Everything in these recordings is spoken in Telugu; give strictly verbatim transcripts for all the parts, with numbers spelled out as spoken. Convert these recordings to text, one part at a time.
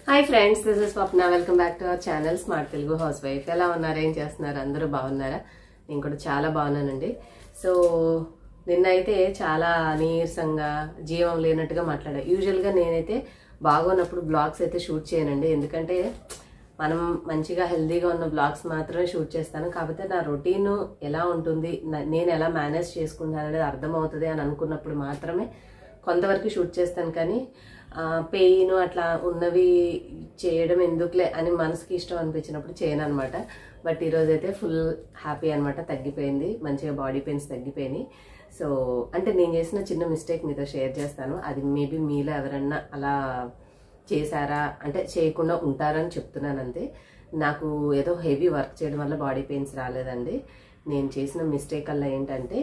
Hi friends, this is Swapna. Welcome back to our channel smart Telugu housewife. ఎలా ఉన్నారు, ఏం చేస్తున్నారు? అందరూ బాగున్నారా? నేను కూడా చాలా బాగున్నానండి. సో నిన్నైతే చాలా నీరసంగా జీవం లేనట్టుగా మాట్లాడా. యూజువల్గా నేనైతే బాగున్నప్పుడు బ్లాగ్స్ అయితే షూట్ చేయనండి, ఎందుకంటే మనం మంచిగా హెల్దీగా ఉన్న బ్లాగ్స్ మాత్రమే షూట్ చేస్తాను. కాకపోతే నా రొటీన్ ఎలా ఉంటుంది, నేను ఎలా మేనేజ్ చేసుకుంటాను అనేది అర్థమవుతుంది అని అనుకున్నప్పుడు మాత్రమే కొంతవరకు షూట్ చేస్తాను. కానీ పెయిన్ అట్లా ఉన్నవి చేయడం ఎందుకులే అని మనసుకి ఇష్టం అనిపించినప్పుడు చేయను అనమాట. బట్ ఈరోజు అయితే ఫుల్ హ్యాపీ అనమాట, తగ్గిపోయింది, మంచిగా బాడీ పెయిన్స్ తగ్గిపోయినాయి. సో అంటే నేను చేసిన చిన్న మిస్టేక్ మీతో షేర్ చేస్తాను. అది మేబీ మీలో ఎవరన్నా అలా చేశారా అంటే చేయకుండా ఉంటారని చెప్తున్నాను అంతే. నాకు ఏదో హెవీ వర్క్ చేయడం వల్ల బాడీ పెయిన్స్ రాలేదండి. నేను చేసిన మిస్టేక్ వల్ల ఏంటంటే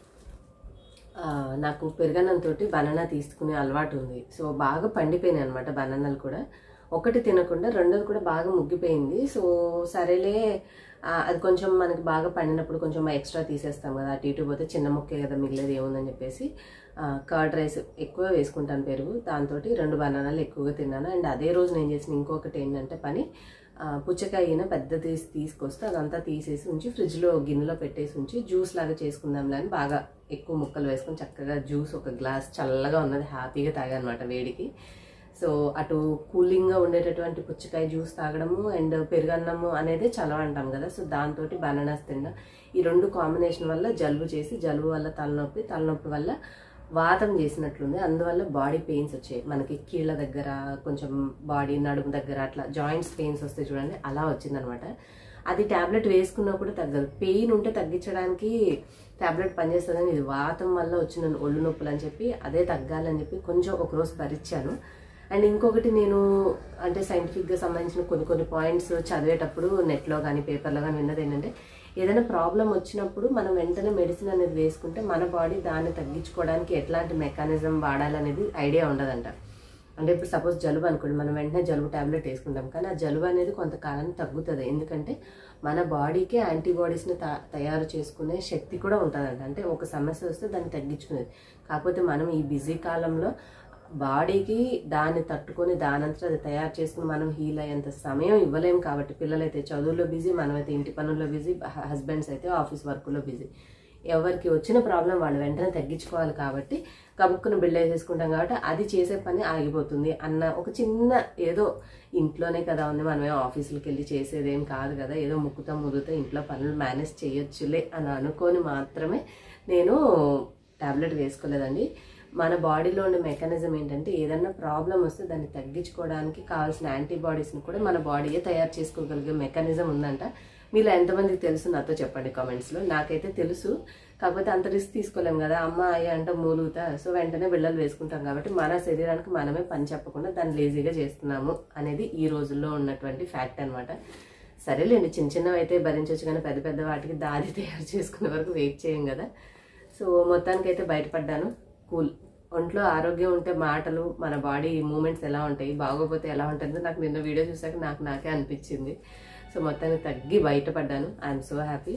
నాకు పెరుగన్నంతో బనానా తీసుకునే అలవాటు ఉంది. సో బాగా పండిపోయినాయి అనమాట బనానాలు కూడా. ఒకటి తినకుండా రెండోది కూడా బాగా ముగ్గిపోయింది. సో సరేలే, అది కొంచెం మనకి బాగా పండినప్పుడు కొంచెం ఎక్స్ట్రా తీసేస్తాం కదా, అటు ఇటు పోతే చిన్న ముక్కే కదా మిగిలేదు ఏముందని చెప్పేసి కర్డ్ రైస్ ఎక్కువ వేసుకుంటాను పెరుగు, దాంతో రెండు బనానాలు ఎక్కువగా తిన్నాను. అండ్ అదే రోజు నేను చేసిన ఇంకొకటి ఏంటంటే పని, పుచ్చకాయన పెద్ద తీసి తీసుకొస్తే అదంతా తీసేసి ఉంచి ఫ్రిడ్జ్లో గిన్నెలో పెట్టేసి ఉంచి జ్యూస్ లాగా చేసుకుందాంలే అని బాగా ఎక్కువ ముక్కలు వేసుకొని చక్కగా జ్యూస్ ఒక గ్లాస్ చల్లగా ఉన్నది హ్యాపీగా తాగనమాట వేడికి. సో అటు కూలింగ్గా ఉండేటటువంటి పుచ్చకాయ జ్యూస్ తాగడము అండ్ పెరుగన్నము అనేది చలవ అంటాం కదా, సో దాంతో బనానాస్ తినడం, ఈ రెండు కాంబినేషన్ వల్ల జలుబు చేసి, జలుబు వల్ల తలనొప్పి, తలనొప్పి వల్ల వాతం చేసినట్లుంది. అందువల్ల బాడీ పెయిన్స్ వచ్చాయి మనకి, కీళ్ళ దగ్గర కొంచెం బాడీ నడుము దగ్గర అట్లా జాయింట్స్ పెయిన్స్ వస్తాయి చూడండి, అలా వచ్చిందనమాట. అది ట్యాబ్లెట్ వేసుకున్నా కూడా తగ్గదు. పెయిన్ ఉంటే తగ్గించడానికి ట్యాబ్లెట్ పనిచేస్తుందని, ఇది వాతం వల్ల వచ్చిన ఒళ్ళు నొప్పులు అని చెప్పి అదే తగ్గాలని చెప్పి కొంచెం ఒకరోజు భరించాను. అండ్ ఇంకొకటి, నేను అంటే సైంటిఫిక్గా సంబంధించిన కొన్ని కొన్ని పాయింట్స్ చదివేటప్పుడు నెట్లో కానీ పేపర్లో కానీ విన్నది ఏంటంటే, ఏదైనా ప్రాబ్లం వచ్చినప్పుడు మనం వెంటనే మెడిసిన్ అనేది వేసుకుంటే మన బాడీ దాన్ని తగ్గించుకోవడానికి ఎట్లాంటి మెకానిజం వాడాలనేది ఐడియా ఉండదంట. అంటే ఇప్పుడు సపోజ్ జలుబు అనుకోండి, మనం వెంటనే జలుబు ట్యాబ్లెట్ వేసుకుంటాం, కానీ ఆ జలుబు అనేది కొంతకాలం తగ్గుతుంది. ఎందుకంటే మన బాడీకి యాంటీబాడీస్ని తయారు చేసుకునే శక్తి కూడా ఉంటుందంట. అంటే ఒక సమస్య వస్తే దాన్ని తగ్గించుకునేది. కాకపోతే మనం ఈ బిజీ కాలంలో బాడీకి దాన్ని తట్టుకొని దానంతా అది తయారు చేసుకుని మనం హీల్ అయ్యేంత సమయం ఇవ్వలేము. కాబట్టి పిల్లలైతే చదువులో బిజీ, మనమైతే ఇంటి పనుల్లో బిజీ, హస్బెండ్స్ అయితే ఆఫీస్ వర్క్లో బిజీ. ఎవరికి వచ్చిన ప్రాబ్లం వాళ్ళు వెంటనే తగ్గించుకోవాలి కాబట్టి కబుక్కును బిల్డ్ వేసేసుకుంటాం. కాబట్టి అది చేసే పని ఆగిపోతుంది అన్న ఒక చిన్న, ఏదో ఇంట్లోనే కదా ఉంది, మనమే ఆఫీసులకి వెళ్ళి చేసేదేం కాదు కదా, ఏదో ముక్కుతా ముదుగుతా ఇంట్లో పనులు మేనేజ్ చేయొచ్చులే అని అనుకొని మాత్రమే నేను టాబ్లెట్ వేసుకోలేదండి. మన బాడీలో ఉండే మెకానిజం ఏంటంటే, ఏదన్నా ప్రాబ్లం వస్తే దాన్ని తగ్గించుకోవడానికి కావాల్సిన యాంటీబాడీస్ని కూడా మన బాడీయే తయారు చేసుకోగలిగే మెకానిజం ఉందంట. మీలో ఎంతమందికి తెలుసు నాతో చెప్పండి కామెంట్స్లో. నాకైతే తెలుసు, కాకపోతే అంత రిస్క్ తీసుకోలేం కదా, అమ్మ అయ్య అంటే మూలుగుతా, సో వెంటనే బిళ్ళలు వేసుకుంటాం. కాబట్టి మన శరీరానికి మనమే పని చెప్పకుండా దాన్ని లేజీగా చేస్తున్నాము అనేది ఈ రోజుల్లో ఉన్నటువంటి ఫ్యాక్ట్ అనమాట. సరేలేండి, చిన్న చిన్నవి అయితే భరించవచ్చు, కానీ పెద్ద పెద్ద వాటికి దారి తయారు చేసుకునే వరకు వెయిట్ చేయం కదా. సో మొత్తానికైతే బయటపడ్డాను, కూల్. ఒంట్లో ఆరోగ్యం ఉంటే మాటలు, మన బాడీ మూమెంట్స్ ఎలా ఉంటాయి, బాగోపోతే ఎలా ఉంటుందో నాకు నిన్న వీడియో చూసాక నాకు నాకే అనిపించింది. సో మొత్తానికి తగ్గి బయటపడ్డాను. I'm so happy.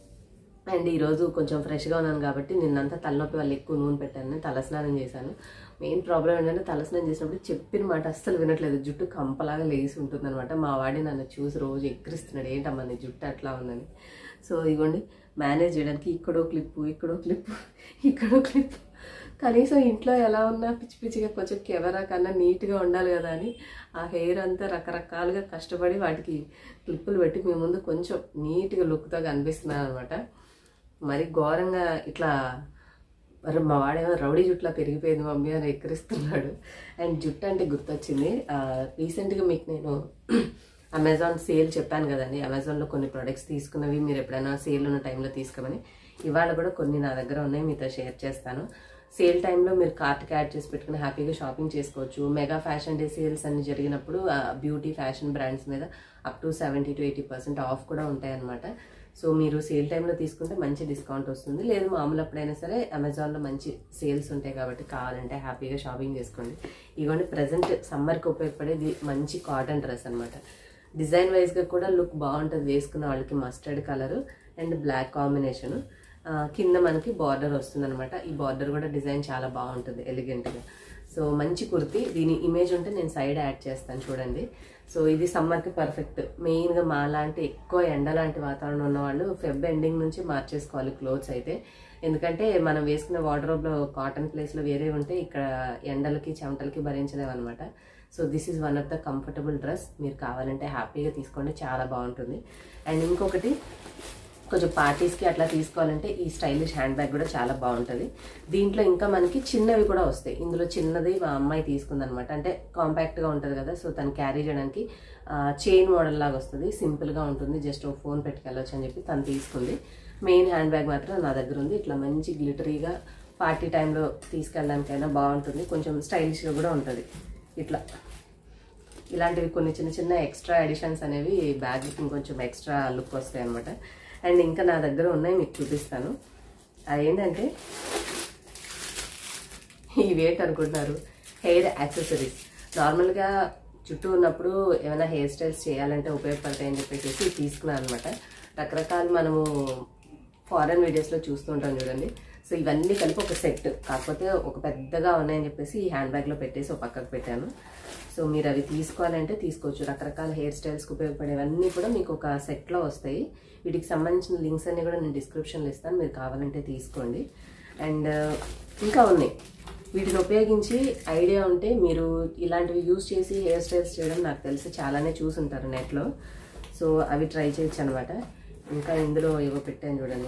అండ్ ఈరోజు కొంచెం ఫ్రెష్గా ఉన్నాను కాబట్టి నిన్నంతా తలనొప్పి వల్ల ఎక్కువ నూనె పెట్టాను, నేను తలస్నానం చేశాను. మెయిన్ ప్రాబ్లం ఏంటంటే తలస్నానం చేసినప్పుడు చెప్పిన మాట అస్సలు వినట్లేదు, జుట్టు కంపలాగా లేసి ఉంటుంది అనమాట. మా వాడి నన్ను చూసి రోజు ఎక్కిరిస్తున్నాడు, ఏంటమ్మా నీ జుట్టు అట్లా ఉందని. సో ఇవ్వండి, మేనేజ్ చేయడానికి ఇక్కడో క్లిప్పు, ఇక్కడో క్లిప్పు, ఇక్కడో క్లిప్పు. కనీసం ఇంట్లో ఎలా ఉన్నా పిచ్చి పిచ్చిగా కొంచెం కెమెరా కన్నా నీట్గా ఉండాలి కదా అని ఆ హెయిర్ అంతా రకరకాలుగా కష్టపడి వాటికి క్లిప్పులు పెట్టి మీ ముందు కొంచెం నీట్గా లుక్తో కనిపిస్తున్నాను అనమాట. మరి ఘోరంగా ఇట్లా, మరి మా వాడేమో రౌడీ జుట్టులా పెరిగిపోయింది మమ్మీ అని ఎక్కిరిస్తున్నాడు. అండ్ జుట్టు అంటే గుర్తొచ్చింది, రీసెంట్గా మీకు నేను అమెజాన్ సేల్ చెప్పాను కదండి, అమెజాన్లో కొన్ని ప్రొడక్ట్స్ తీసుకున్నవి మీరు ఎప్పుడైనా సేల్ ఉన్న టైంలో తీసుకోమని. ఇవాళ కూడా కొన్ని నా దగ్గర ఉన్నాయి, మీతో షేర్ చేస్తాను. సేల్ టైంలో మీరు కార్ట్కి యాడ్ చేసి పెట్టుకుని హ్యాపీగా షాపింగ్ చేసుకోవచ్చు. మెగా ఫ్యాషన్ డే సేల్స్ అన్ని జరిగినప్పుడు బ్యూటీ ఫ్యాషన్ బ్రాండ్స్ మీద up to seventy to eighty percent off కూడా ఉంటాయన్నమాట. సో మీరు సేల్ టైంలో తీసుకుంటే మంచి డిస్కౌంట్ వస్తుంది. లేదు మామూలు అప్పుడైనా సరే అమెజాన్లో మంచి సేల్స్ ఉంటాయి కాబట్టి కావాలంటే హ్యాపీగా షాపింగ్ చేసుకోండి. ఇవ్వండి, ప్రజెంట్ సమ్మర్కి ఉపయోగపడేది మంచి కాటన్ డ్రెస్ అనమాట. డిజైన్ వైజ్గా కూడా లుక్ బాగుంటుంది, వేసుకున్న వాళ్ళకి mustard colour and black combination. కింద మనకి బార్డర్ వస్తుంది అనమాట. ఈ బార్డర్ కూడా డిజైన్ చాలా బాగుంటుంది, ఎలిగెంట్గా. సో మంచి కుర్తీ, దీని ఇమేజ్ ఉంటే నేను సైడ్ యాడ్ చేస్తాను చూడండి. సో ఇది సమ్మర్కి పర్ఫెక్ట్. మెయిన్గా మా లాంటి ఎక్కువ ఎండ లాంటి వాతావరణం ఉన్న వాళ్ళు ఫెబ్ ఎండింగ్ నుంచి మార్చేసుకోవాలి క్లోత్స్ అయితే. ఎందుకంటే మనం వేసుకునే వార్డ్రోబ్లో కాటన్ ప్లేస్లో వేరే ఉంటే ఇక్కడ ఎండలకి చెమటలకి భరించలేము అనమాట. So this is one of the comfortable dress. మీరు కావాలంటే హ్యాపీగా తీసుకోండి, చాలా బాగుంటుంది. అండ్ ఇంకొకటి కొంచెం పార్టీస్కి అట్లా తీసుకోవాలంటే ఈ స్టైలిష్ హ్యాండ్ బ్యాగ్ కూడా చాలా బాగుంటుంది. దీంట్లో ఇంకా మనకి చిన్నవి కూడా వస్తాయి. ఇందులో చిన్నది మా అమ్మాయి తీసుకుందనమాట. అంటే కాంపాక్ట్గా ఉంటుంది కదా, సో తను క్యారీ చేయడానికి చైన్ మోడల్ లాగా వస్తుంది, సింపుల్గా ఉంటుంది, జస్ట్ ఒక ఫోన్ పెట్టుకెళ్ళొచ్చు అని చెప్పి తను తీసుకుంది. మెయిన్ హ్యాండ్ బ్యాగ్ మాత్రం నా దగ్గర ఉంది. ఇట్లా మంచి గ్లిటరీగా పార్టీ టైంలో తీసుకెళ్ళడానికైనా బాగుంటుంది, కొంచెం స్టైలిష్గా కూడా ఉంటుంది. ఇట్లా ఇలాంటివి కొన్ని చిన్న చిన్న ఎక్స్ట్రా ఎడిషన్స్ అనేవి బ్యాగ్కి ఇంకొంచెం ఎక్స్ట్రా లుక్ వస్తాయి అనమాట. అండ్ ఇంకా నా దగ్గర ఉన్నాయి, మీకు చూపిస్తాను. అదేంటంటే ఈ వేట్ అనుకుంటున్నారు, హెయిర్ యాక్సెసరీస్. నార్మల్గా చుట్టూ ఉన్నప్పుడు ఏమైనా హెయిర్ స్టైల్స్ చేయాలంటే ఉపయోగపడతాయని చెప్పేసి తీసుకున్నాను అనమాట. రకరకాలు మనము ఫారెన్ వీడియోస్లో చూస్తుంటాం చూడండి. సో ఇవన్నీ కలిపి ఒక సెట్, కాకపోతే ఒక పెద్దగా ఉన్నాయని చెప్పేసి ఈ హ్యాండ్ బ్యాగ్లో పెట్టేసి ఒక పక్కకు పెట్టాను. సో మీరు అవి తీసుకోవాలంటే తీసుకోవచ్చు. రకరకాల హెయిర్ స్టైల్స్కి ఉపయోగపడేవన్నీ కూడా మీకు ఒక సెట్లో వస్తాయి. వీటికి సంబంధించిన లింక్స్ అన్నీ కూడా నేను డిస్క్రిప్షన్లో ఇస్తాను, మీరు కావాలంటే తీసుకోండి. అండ్ ఇంకా ఉన్నాయి, వీటిని ఉపయోగించి ఐడియా ఉంటే మీరు ఇలాంటివి యూజ్ చేసి హెయిర్ స్టైల్స్ చేయడం నాకు తెలిసి చాలానే చూసుంటారు నెట్లో. సో అవి ట్రై చేయొచ్చు అనమాట. ఇంకా ఇందులో ఏవో పెట్టాను చూడండి,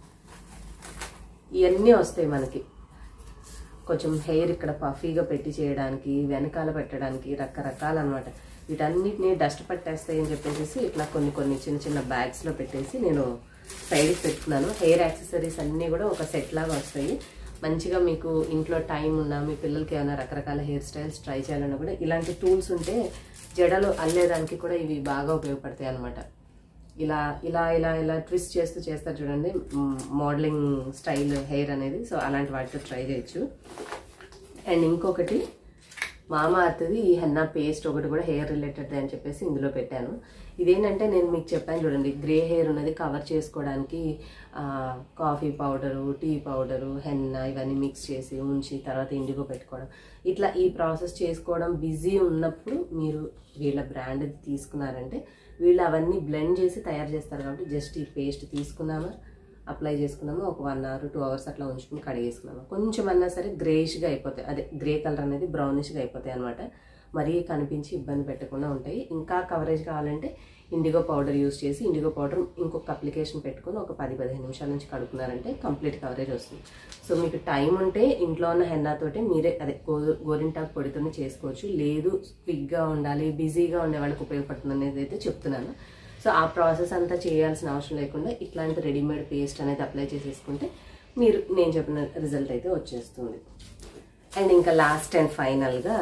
ఇవన్నీ వస్తాయి మనకి. కొంచెం హెయిర్ ఇక్కడ పఫీగా పెట్టి చేయడానికి, వెనకాల పెట్టడానికి, రకరకాలు అనమాట. వీటన్నిటిని డస్ట్ పట్టేస్తాయి అని చెప్పేసి ఇట్లా కొన్ని కొన్ని చిన్న చిన్న బ్యాగ్స్లో పెట్టేసి నేను సైడ్కి పెట్టుకున్నాను. హెయిర్ యాక్సెసరీస్ అన్నీ కూడా ఒక సెట్ లాగా వస్తాయి. మంచిగా మీకు ఇంట్లో టైం ఉన్నా, మీ పిల్లలకి ఏమైనా రకరకాల హెయిర్ స్టైల్స్ ట్రై చేయాలన్నా కూడా ఇలాంటి టూల్స్ ఉంటే జడలు అల్లేదానికి కూడా ఇవి బాగా ఉపయోగపడతాయి అనమాట. ఇలా ఇలా ఇలా ఇలా ట్విస్ట్ చేస్తూ చేస్తారు చూడండి, మోడలింగ్ స్టైల్ హెయిర్ అనేది. సో అలాంటి వాటితో ట్రై చేయొచ్చు. అండ్ ఇంకొకటి మామా అర్త్ది ఈ హెన్నా పేస్ట్ ఒకటి కూడా హెయిర్ రిలేటెడ్ అని చెప్పేసి ఇందులో పెట్టాను. ఇదేంటంటే నేను మీకు చెప్పాను చూడండి, గ్రే హెయిర్ ఉన్నది కవర్ చేసుకోవడానికి coffee powder, tea powder, henna ఇవన్నీ మిక్స్ చేసి ఉంచి తర్వాత ఇండిగో పెట్టుకోవడం, ఇట్లా ఈ ప్రాసెస్ చేసుకోవడం బిజీ ఉన్నప్పుడు మీరు వీళ్ళ బ్రాండ్ తీసుకున్నారంటే వీళ్ళు అవన్నీ బ్లెండ్ చేసి తయారు చేస్తారు. కాబట్టి జస్ట్ ఈ పేస్ట్ తీసుకున్నామా, అప్లై చేసుకున్నాము, ఒక వన్ అవర్ టూ అవర్స్ అట్లా ఉంచుకుని కడిగేసుకున్నాము. కొంచెం అన్నా సరే గ్రేష్గా అయిపోతాయి, అదే గ్రే కలర్ అనేది బ్రౌనిష్గా అయిపోతాయి అనమాట. మరీ కనిపించి ఇబ్బంది పెట్టకుండా ఉంటాయి. ఇంకా కవరేజ్ కావాలంటే ఇండిగో పౌడర్ యూస్ చేసి ఇండిగో పౌడర్ ఇంకొక అప్లికేషన్ పెట్టుకుని ఒక పది పదిహేను నిమిషాల నుంచి కడుక్కున్నారంటే కంప్లీట్ కవరేజ్ వస్తుంది. సో మీకు టైం ఉంటే ఇంట్లో ఉన్న హెన్నాతోటి మీరే అదే గో గోరింటాకు పొడితోనే చేసుకోవచ్చు. లేదు క్విక్గా ఉండాలి, బిజీగా ఉండే వాళ్ళకి ఉపయోగపడుతుంది అనేది అయితే చెప్తున్నాను. సో ఆ ప్రాసెస్ అంతా చేయాల్సిన అవసరం లేకుండా ఇట్లాంటి రెడీమేడ్ పేస్ట్ అనేది అప్లై చేసేసుకుంటే మీరు నేను చెప్పిన రిజల్ట్ అయితే వచ్చేస్తుంది. అండ్ ఇంకా లాస్ట్ అండ్ ఫైనల్గా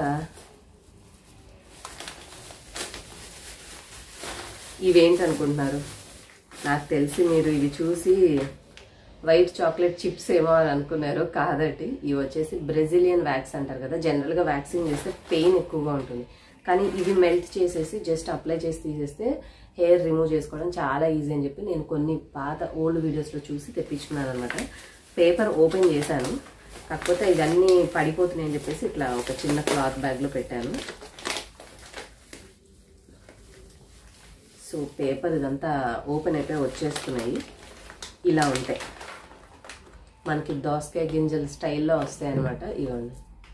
ఇవేంటనుకుంటున్నారు? నాకు తెలిసి మీరు ఇవి చూసి వైట్ చాక్లెట్ చిప్స్ ఏమో అని అనుకున్నారు. కాదటి, ఇవి వచ్చేసి బ్రెజిలియన్ వ్యాక్స్ అంటారు కదా. జనరల్గా వ్యాక్సింగ్ చేస్తే పెయిన్ ఎక్కువగా ఉంటుంది, కానీ ఇవి మెల్ట్ చేసేసి జస్ట్ అప్లై చేసి తీసేస్తే హెయిర్ రిమూవ్ చేసుకోవడం చాలా ఈజీ అని చెప్పి నేను కొన్ని పాత ఓల్డ్ వీడియోస్లో చూసి తెప్పించుకున్నాను అనమాట. పేపర్ ఓపెన్ చేశాను, కాకపోతే ఇవన్నీ పడిపోతున్నాయని చెప్పేసి ఇట్లా ఒక చిన్న క్లాత్ బ్యాగ్లో పెట్టాను. సో పేపర్ ఇదంతా ఓపెన్ అయిపోయి వచ్చేస్తున్నాయి. ఇలా ఉంటాయి మనకి దోసకాయ గింజల స్టైల్లో వస్తాయి అనమాట. ఇవన్నీ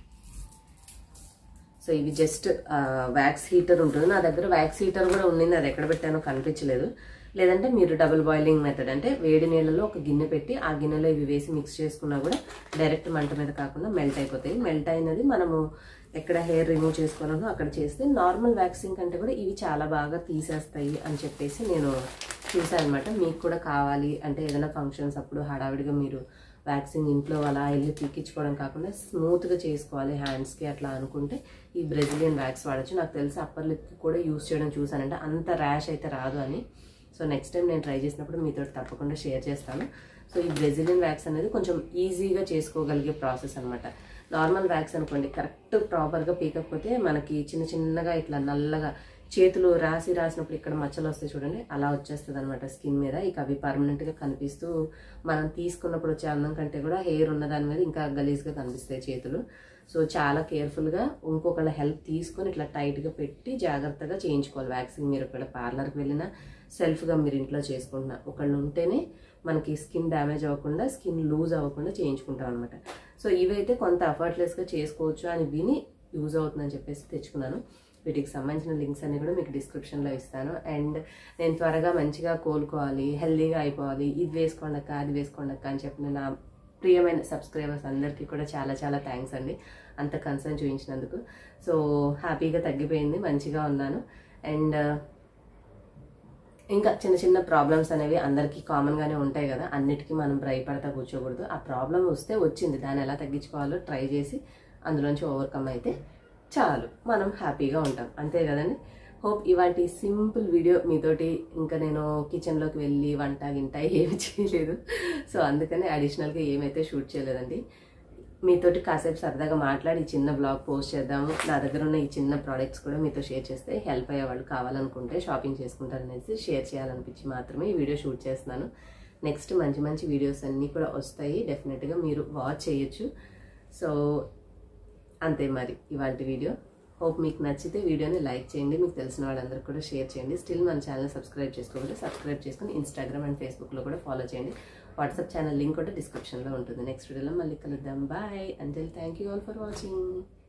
సో ఇవి జస్ట్ వ్యాక్స్ హీటర్ ఉంటుంది. నా దగ్గర వ్యాక్స్ హీటర్ కూడా ఉండింది, అది ఎక్కడ పెట్టానో కనిపించలేదు. లేదంటే మీరు డబుల్ బాయిలింగ్ మెథడ్, అంటే వేడి నీళ్ళలో ఒక గిన్నె పెట్టి ఆ గిన్నెలో ఇవి వేసి మిక్స్ చేసుకున్నా కూడా డైరెక్ట్ మంట మీద కాకుండా మెల్ట్ అయిపోతాయి. మెల్ట్ అయినది మనము ఎక్కడ హెయిర్ రిమూవ్ చేసుకోవాలనో అక్కడ చేస్తే నార్మల్ వ్యాక్సింగ్ కంటే కూడా ఇవి చాలా బాగా తీసేస్తాయి అని చెప్పేసి నేను చూసాను అనమాట. మీకు కూడా కావాలి అంటే ఏదైనా ఫంక్షన్స్ అప్పుడు హడావిడిగా మీరు వ్యాక్సింగ్ ఇంట్లో అలా వెళ్ళి పీకించుకోవడం కాకుండా స్మూత్గా చేసుకోవాలి హ్యాండ్స్కి అట్లా అనుకుంటే ఈ బ్రెజిలియన్ వ్యాక్స్ వాడచ్చు. నాకు తెలిసి అప్పర్ లిప్కి కూడా యూస్ చేయడం చూసానంటే అంత ర్యాష్ అయితే రాదు అని. సో నెక్స్ట్ టైం నేను ట్రై చేసినప్పుడు మీతో తప్పకుండా షేర్ చేస్తాను. సో ఈ బ్రెజిలియన్ వ్యాక్స్ అనేది కొంచెం ఈజీగా చేసుకోగలిగే ప్రాసెస్ అనమాట. నార్మల్ వ్యాక్స్ అనుకోండి, కరెక్ట్ ప్రాపర్గా పీకకపోతే మనకి చిన్న చిన్నగా ఇట్లా నల్లగా చేతులు రాసి రాసినప్పుడు ఇక్కడ మచ్చలు వస్తాయి చూడండి, అలా వచ్చేస్తుంది అనమాట స్కిన్ మీద. ఇక అవి పర్మనెంట్గా కనిపిస్తూ మనం తీసుకున్నప్పుడు వచ్చే అందం కంటే కూడా హెయిర్ ఉన్న దాని మీద ఇంకా గలీజ్గా కనిపిస్తాయి చేతులు. సో చాలా కేర్ఫుల్గా ఇంకొకళ్ళ హెల్ప్ తీసుకొని ఇట్లా టైట్గా పెట్టి జాగ్రత్తగా చేయించుకోవాలి వ్యాక్సింగ్. మీరు ఇక్కడ పార్లర్కి వెళ్ళినా సెల్ఫ్గా మీరు ఇంట్లో చేసుకుంటున్నా ఒకళ్ళు ఉంటేనే మనకి స్కిన్ డ్యామేజ్ అవ్వకుండా, స్కిన్ లూజ్ అవ్వకుండా చేయించుకుంటాం అనమాట. సో ఇవైతే కొంత ఎఫర్ట్లెస్గా చేసుకోవచ్చు అని విని యూజ్ అవుతుందని చెప్పేసి తెచ్చుకున్నాను. వీటికి సంబంధించిన లింక్స్ అన్ని కూడా మీకు డిస్క్రిప్షన్లో ఇస్తాను. అండ్ నేను త్వరగా మంచిగా కోలుకోవాలి, హెల్దీగా అయిపోవాలి, ఇది వేసుకోండక్క అది వేసుకోండక్క అని చెప్పిన నా ప్రియమైన సబ్స్క్రైబర్స్ అందరికీ కూడా చాలా చాలా థ్యాంక్స్ అండి, అంత కన్సర్న్ చూపించినందుకు. సో హ్యాపీగా తగ్గిపోయింది, మంచిగా ఉన్నాను. అండ్ ఇంకా చిన్న చిన్న ప్రాబ్లమ్స్ అనేవి అందరికీ కామన్గానే ఉంటాయి కదా, అన్నిటికీ మనం భయపడతా కూర్చోకూడదు. ఆ ప్రాబ్లం వస్తే వచ్చింది, దాన్ని ఎలా తగ్గించుకోవాలో ట్రై చేసి అందులోంచి ఓవర్కమ్ అయితే చాలు, మనం హ్యాపీగా ఉంటాం, అంతే కదండి. హోప్ ఇవాటి సింపుల్ వీడియో మీతోటి, ఇంకా నేను కిచెన్లోకి వెళ్ళి వంట గింట ఏమి చేయలేదు, సో అందుకని అడిషనల్గా ఏమైతే షూట్ చేయలేదండి. మీతోటి కాసేపు సరదాగా మాట్లాడి ఈ చిన్న బ్లాగ్ పోస్ట్ చేద్దాము, నా దగ్గర ఉన్న ఈ చిన్న ప్రోడక్ట్స్ కూడా మీతో షేర్ చేస్తే హెల్ప్ అయ్యే వాళ్ళు కావాలనుకుంటే షాపింగ్ చేసుకుంటారనేసి షేర్ చేయాలనిపించి మాత్రమే ఈ వీడియో షూట్ చేస్తున్నాను. నెక్స్ట్ మంచి మంచి వీడియోస్ అన్నీ కూడా వస్తాయి, డెఫినెట్గా మీరు వాచ్ చేయొచ్చు. సో అంతే మరి ఇవాళ వీడియో. హోప్ మీకు నచ్చితే వీడియోని లైక్ చేయండి, మీకు తెలిసిన వాళ్ళందరికీ కూడా షేర్ చేయండి. స్టిల్ మన ఛానల్ సబ్స్క్రైబ్ చేసుకోకపోతే సబ్స్క్రైబ్ చేసుకుని ఇన్స్టాగ్రామ్ అండ్ ఫేస్బుక్లో కూడా ఫాలో చేయండి. వాట్సాప్ ఛానల్ లింక్ కూడా డిస్క్రిప్షన్లో ఉంటుంది. నెక్స్ట్ వీడియోలో మళ్ళీ కలుద్దాం. Bye. Until thank you all for watching.